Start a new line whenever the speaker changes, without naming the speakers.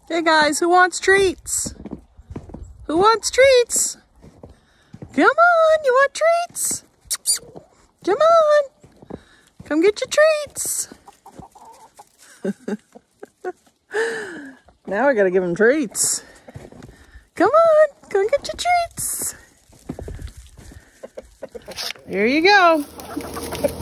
Hey guys, who wants treats? Who wants treats? Come on, you want treats? Come on. Come get your treats. Now I gotta give them treats. Come on, come get your treats. Here you go.